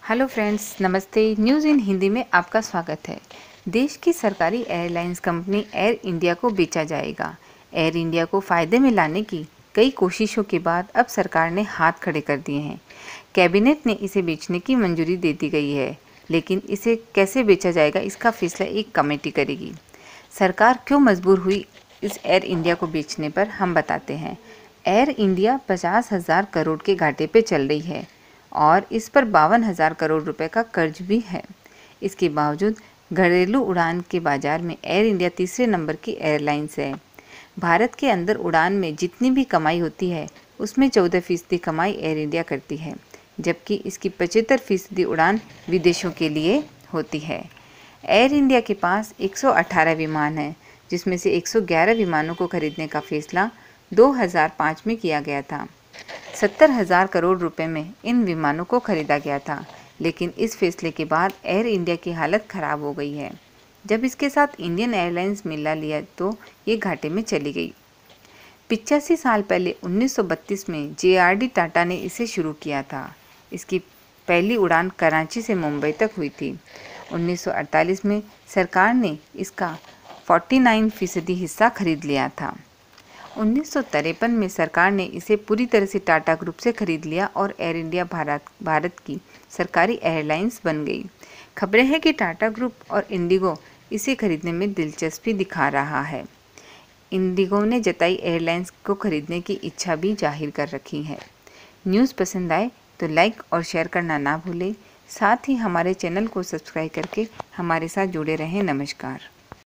Hello friends, नमस्ते। News in Hindi में आपका स्वागत है। देश की सरकारी एयरलाइंस कंपनी एयर इंडिया को बेचा जाएगा। एयर इंडिया को फ़ायदे में लाने की कई कोशिशों के बाद अब सरकार ने हाथ खड़े कर दिए हैं। कैबिनेट ने इसे बेचने की मंजूरी दे दी गई है, लेकिन इसे कैसे बेचा जाएगा इसका फैसला एक कमेटी करेगी। सरकार क्यों मजबूर हुई इस एयर इंडिया को बेचने पर, हम बताते हैं। एयर इंडिया 50,000 करोड़ के घाटे पे चल रही है और इस पर 52,000 करोड़ रुपए का कर्ज भी है। इसके बावजूद घरेलू उड़ान के बाजार में एयर इंडिया तीसरे नंबर की एयरलाइंस है। भारत के अंदर उड़ान में जितनी भी कमाई होती है उसमें 14% कमाई एयर इंडिया करती है, जबकि इसकी 75% उड़ान विदेशों के लिए होती है। एयर इंडिया के पास 118 विमान हैं, जिसमें से 111 विमानों को खरीदने का फैसला 2005 में किया गया था। 70,000 करोड़ रुपए में इन विमानों को खरीदा गया था, लेकिन इस फैसले के बाद एयर इंडिया की हालत खराब हो गई है। जब इसके साथ इंडियन एयरलाइंस मिला लिया तो ये घाटे में चली गई। 85 साल पहले 1932 में JRD टाटा ने इसे शुरू किया था। इसकी पहली उड़ान कराची से मुंबई तक हुई थी। 1948 में सरकार ने इसका 49% हिस्सा खरीद लिया था। 1953 में सरकार ने इसे पूरी तरह से टाटा ग्रुप से खरीद लिया और एयर इंडिया भारत की सरकारी एयरलाइंस बन गई। खबरें हैं कि टाटा ग्रुप और इंडिगो इसे खरीदने में दिलचस्पी दिखा रहा है। इंडिगो ने जताई एयरलाइंस को खरीदने की इच्छा भी जाहिर कर रखी है। न्यूज़ पसंद आए तो लाइक और शेयर करना ना भूलें। साथ ही हमारे चैनल को सब्सक्राइब करके हमारे साथ जुड़े रहें। नमस्कार।